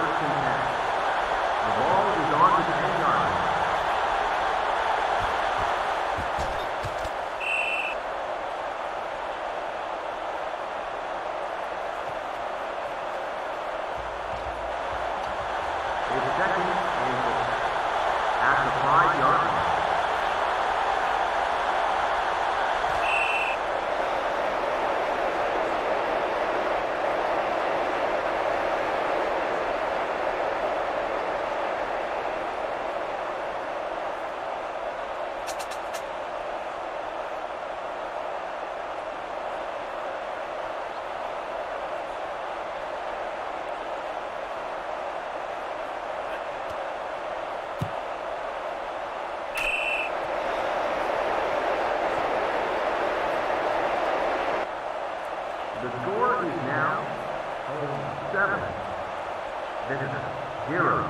first and 10. The ball is on the 10-yard line. It's second and 4. At the 5-yard line. The score is now 7. Visitors 0.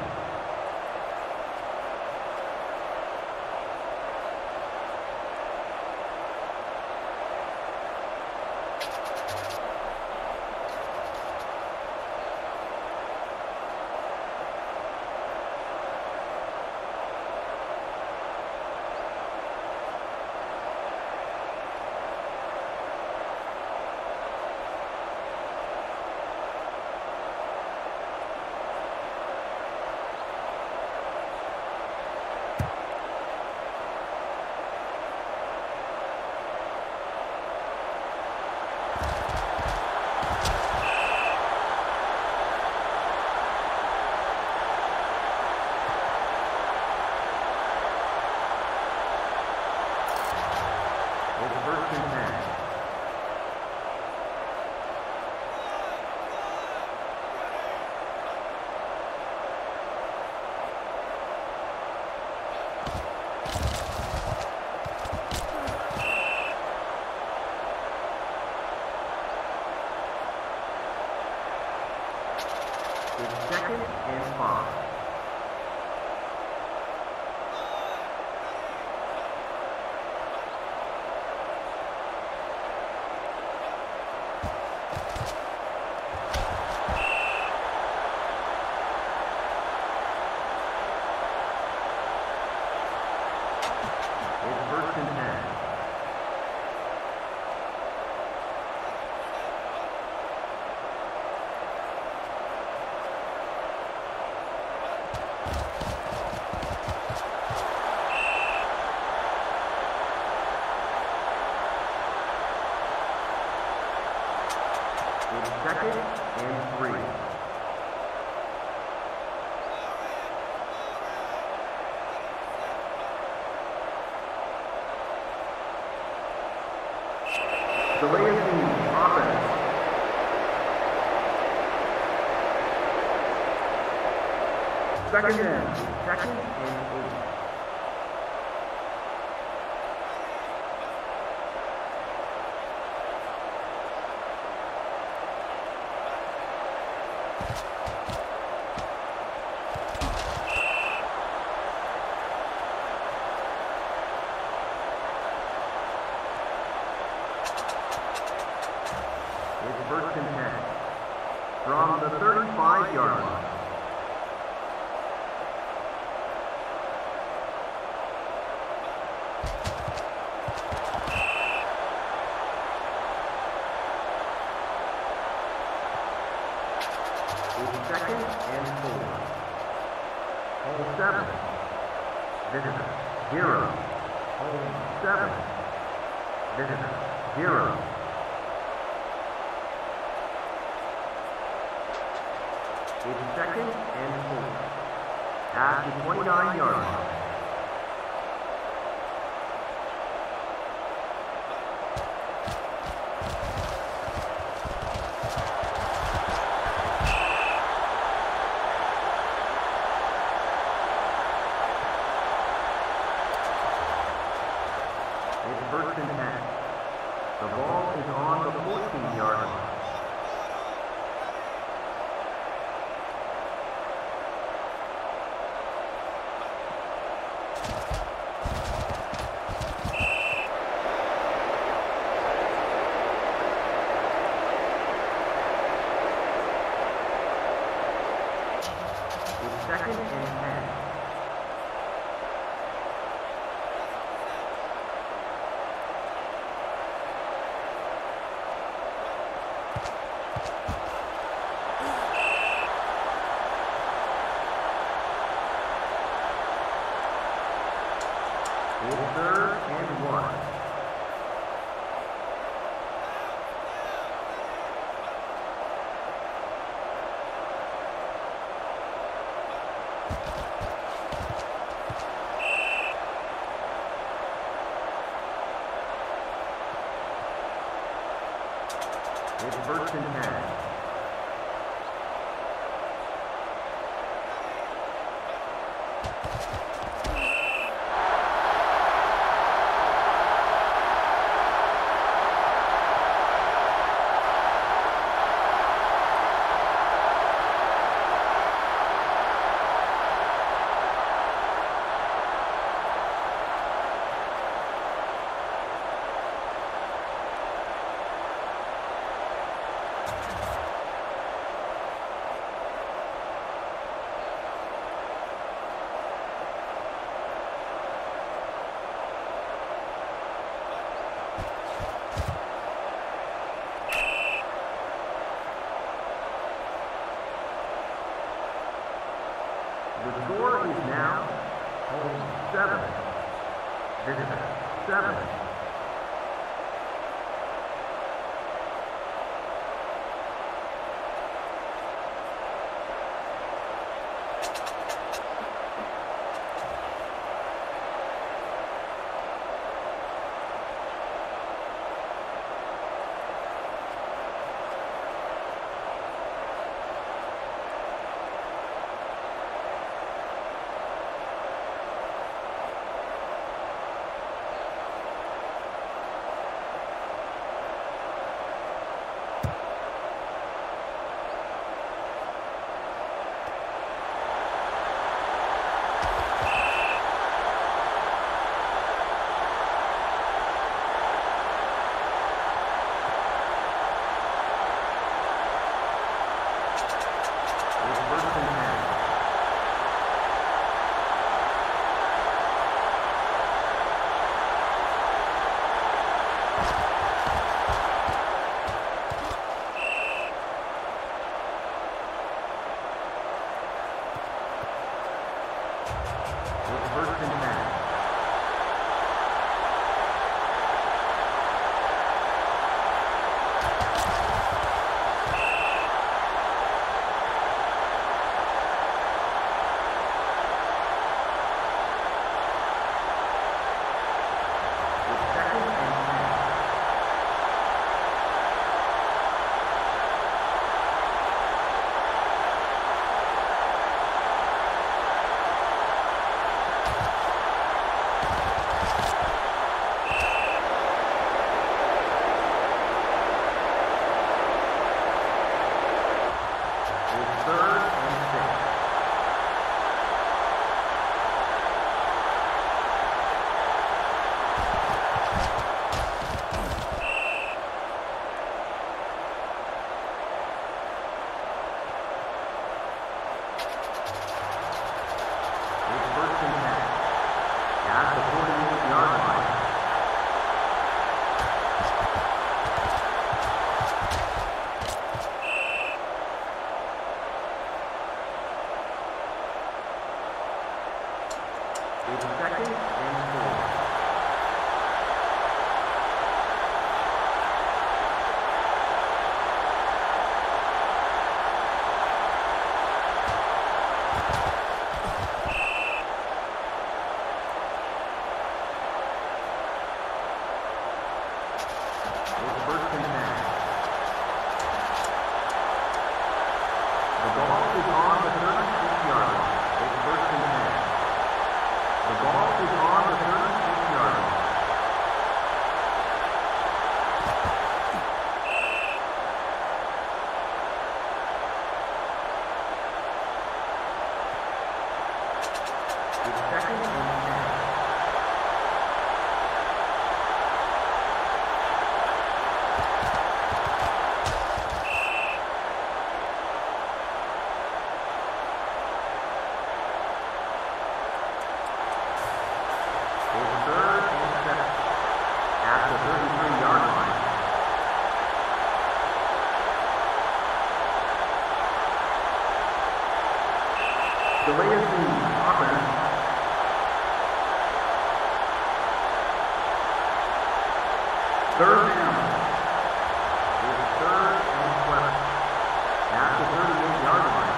First and 10. It's second and 5. First and 10. It's second and 3. The Lazy offense. Second and 8. It's first and 10. From the 35-yard line. It's second and 4. Hole 7. Visitors 0. Hole 7. Visitors 0. It's second and 4. At the 29-yard line. It's first and 10. The ball is on the 14-yard line. It's 2nd and 10. It's 3rd and 1. It's 1st and 10. The score is now home 7, visitor 7. It's 2nd and 4. It's 1st and 10. The ball is on the 36-yard line. It's 1st and 10. The ball is on the 36 Delay of game, offense. Third down. It's third and 12. At the 38-yard line.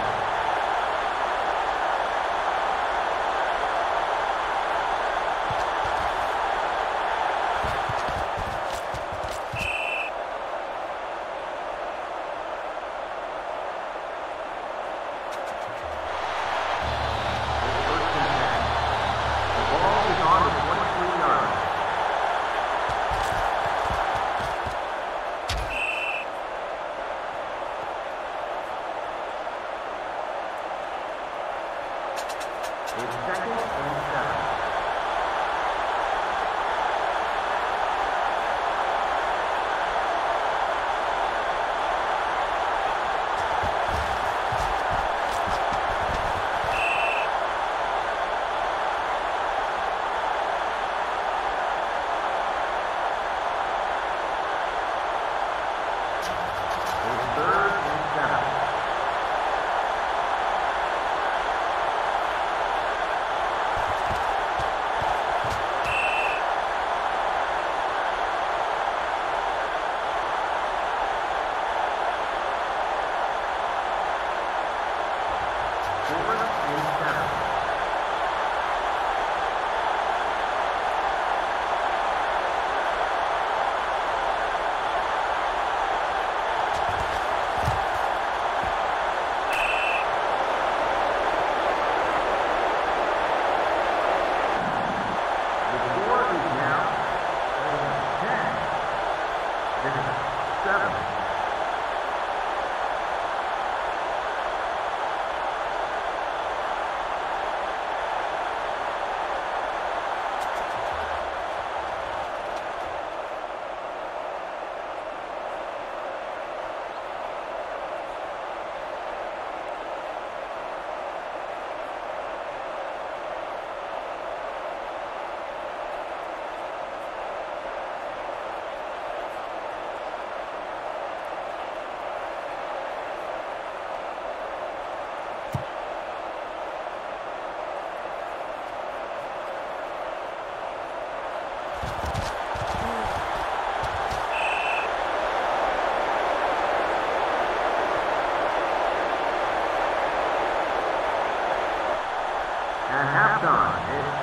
At halftime,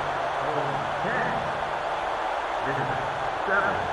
it's 10. This is 7.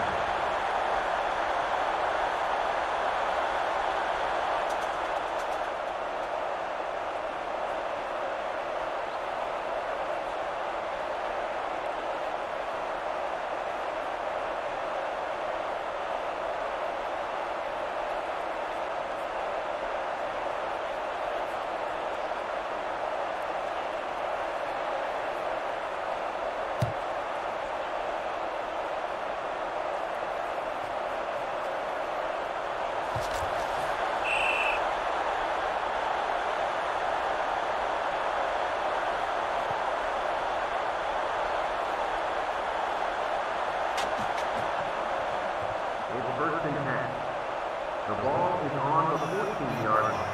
It's first and 10. The ball is on the 14-yard line.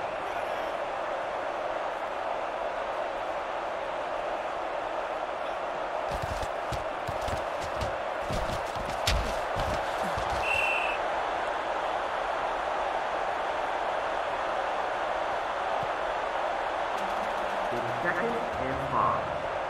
It's second and 5.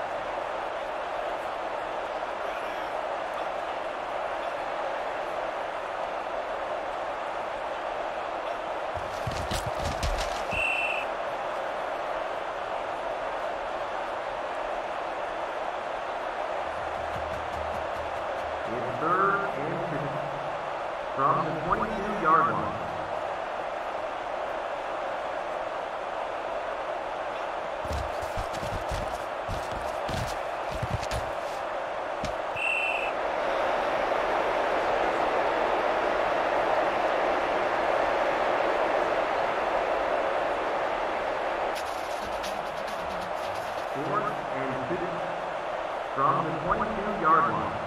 It's third and 2 from the 22-yard line. Fourth and 2 from the 22-yard line.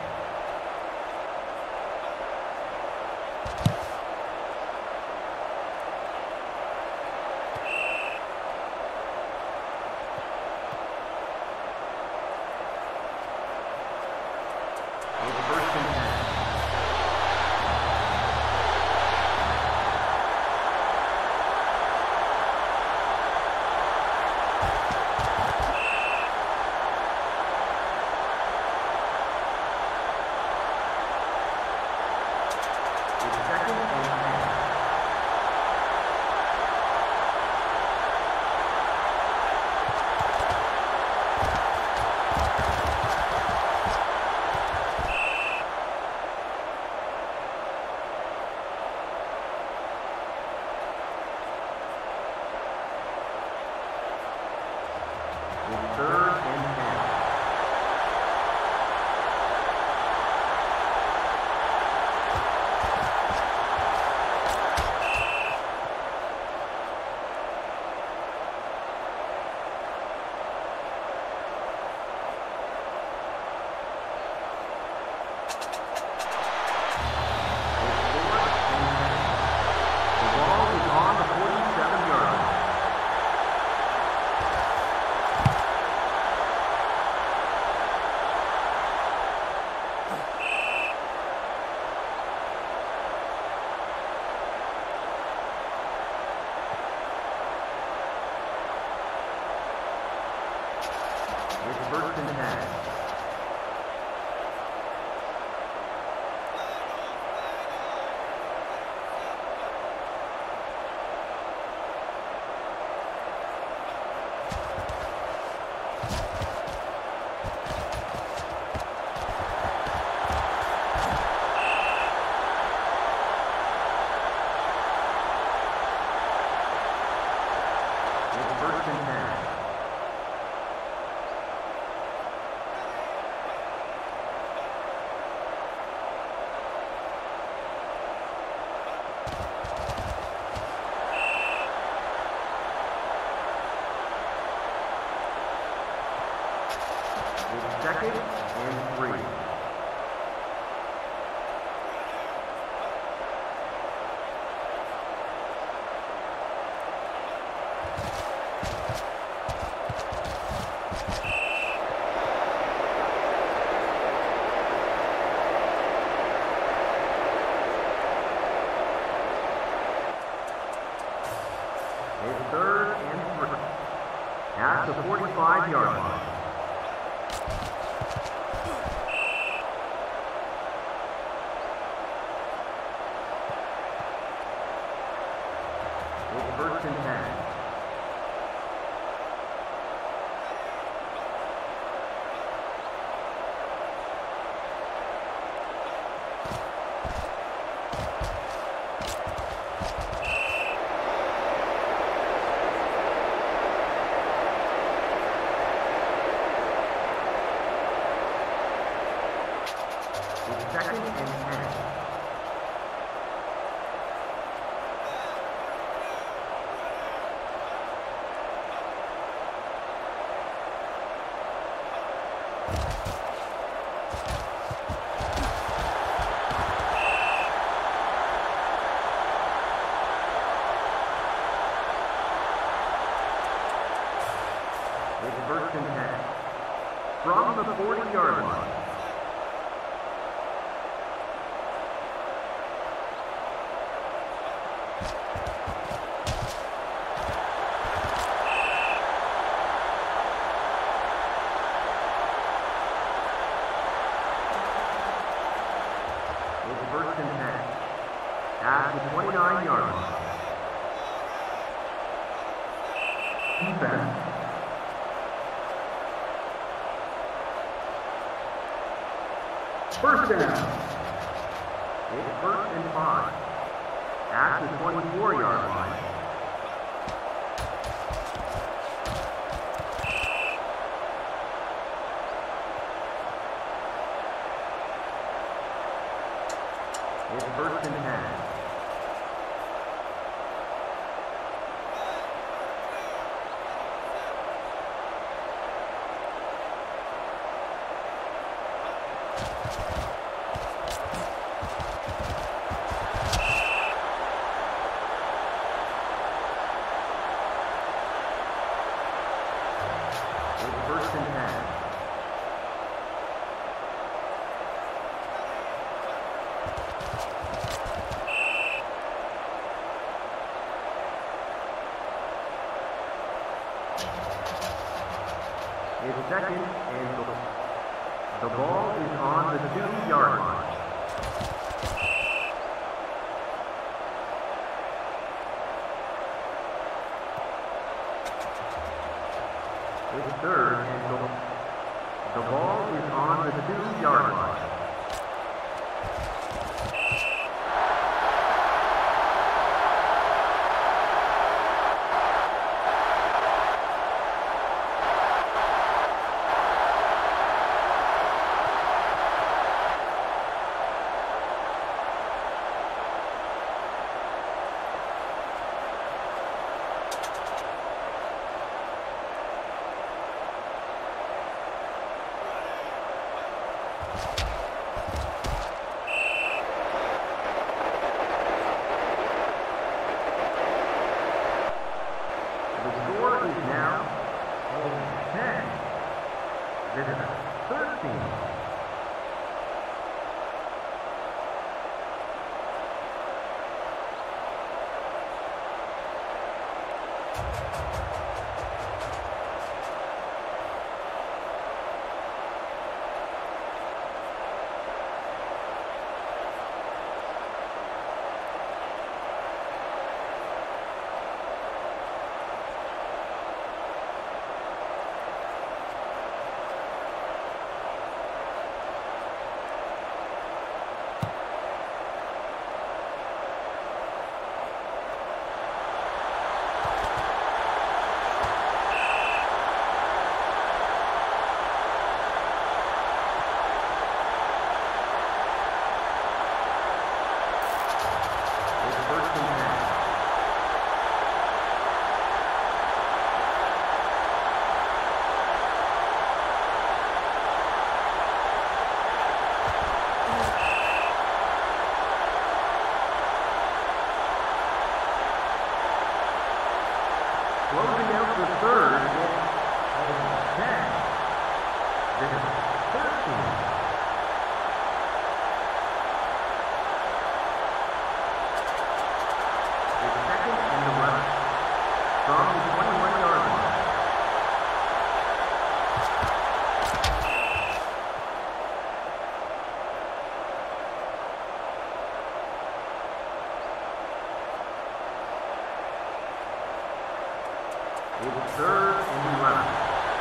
It's 3rd and 10. It's 1st and 10. It's 1st and 10. It's 2nd and 3. It's 3rd and 3. At the 45-yard line. It's 1st and 10. It's 2nd and 10. It's 1st and 10. From the 40-yard line. It's 1st and 10. At the 29-yard line. Defense. First down. It's 1st and 5. At the 24-yard line. It's 1st and 10. It's 1st and 10. It's 2nd and goal. The ball is on the 2-yard line. It's 3rd and goal. The ball is on the 2-yard line. third and 11.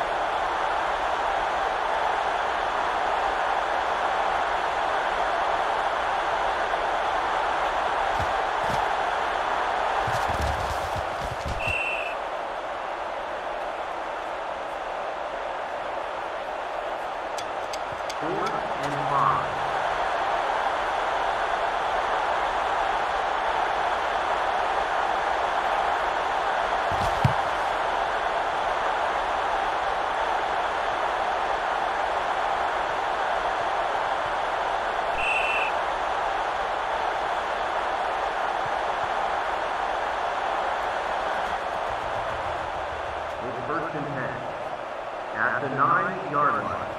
First and 10 at the 9-yard line.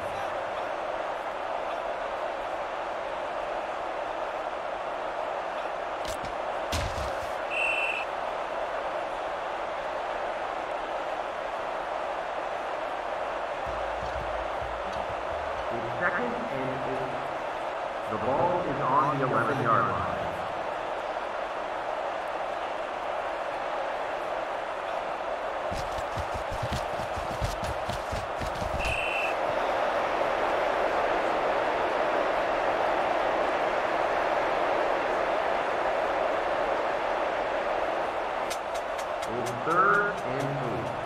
It's second and 8. The ball is on the 11-yard line. It's third and 8.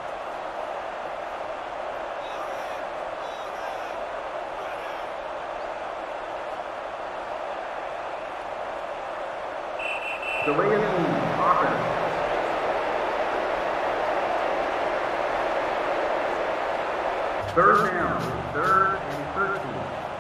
Delay of the offense. Third down, third and 13.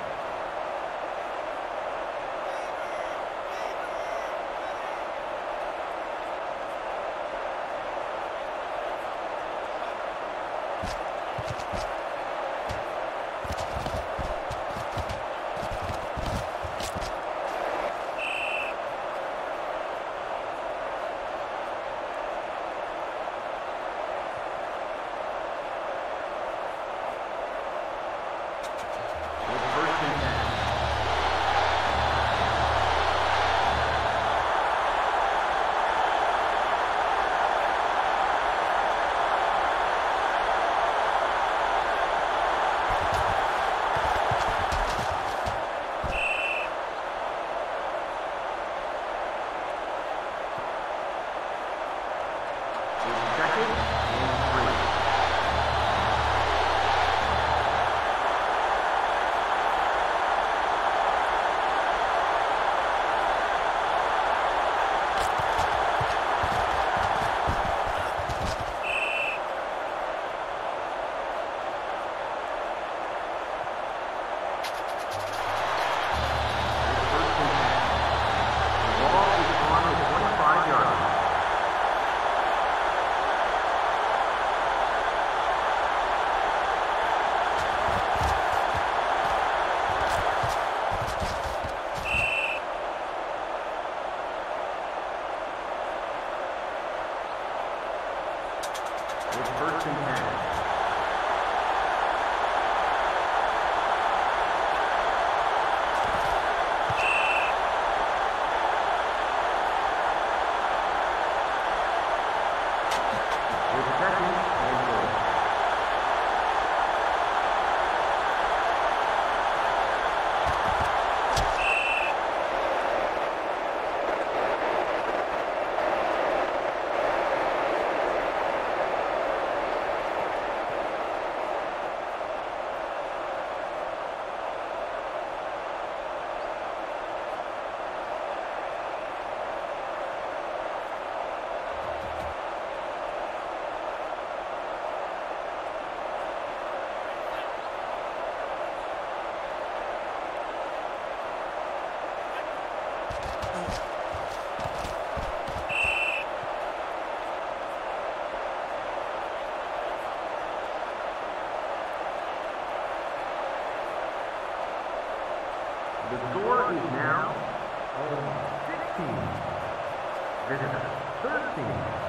First and 10. The score is now 16. Visitors 13.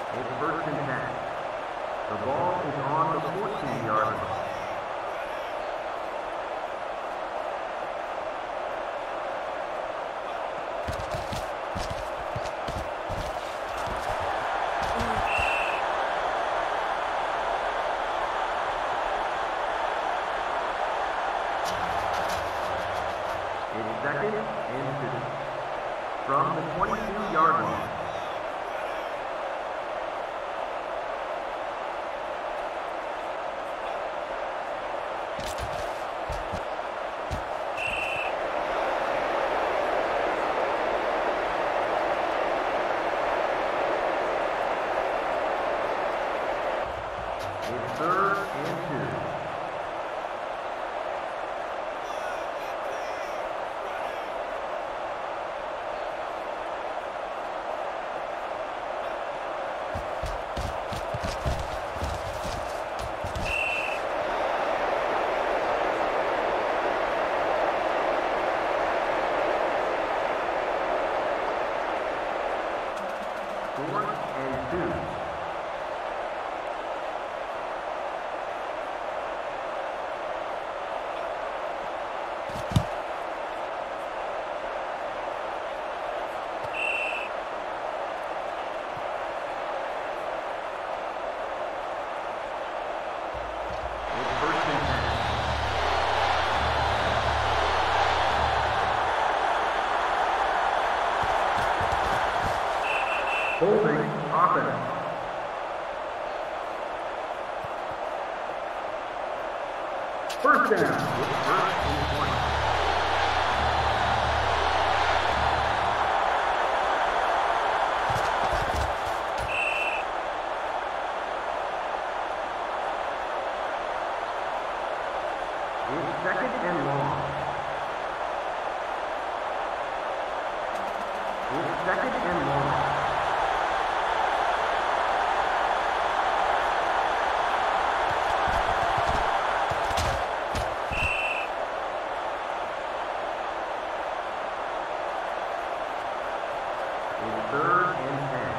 It's first and 10. The ball is on the 14-yard line. It's second and 2. From the 22-yard line. It's third and 2. Fourth and 2. Holding offense. First down. First and 20. It's second and long. It's second and long. Third and 10.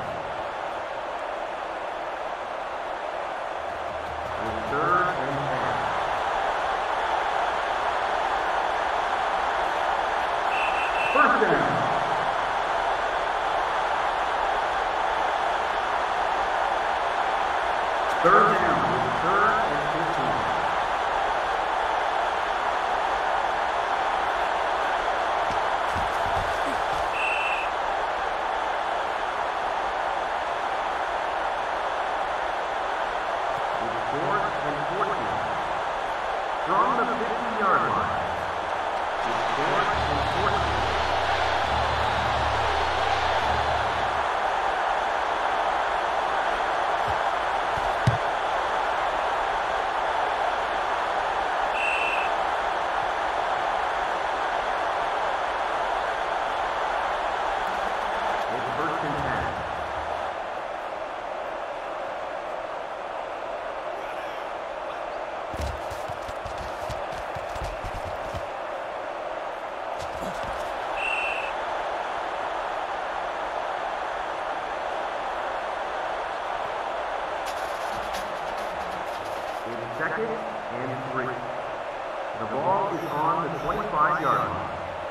It's third and 10. First down. Third down. It's third and 15. Fourth and 14. From the 50-yard line. It's fourth and 14. It's first and 10. It's second and 3. The ball is on the 25-yard line.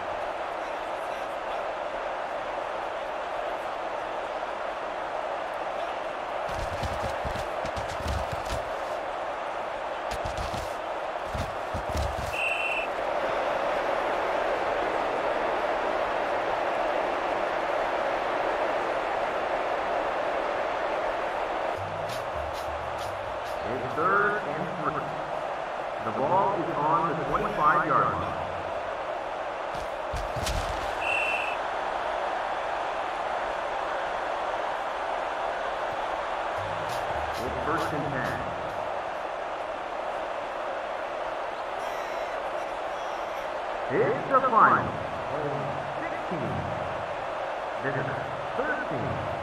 It's third and 3. The ball is on the 25-yard line. It's first and 10. It's the final. 16. This is 13.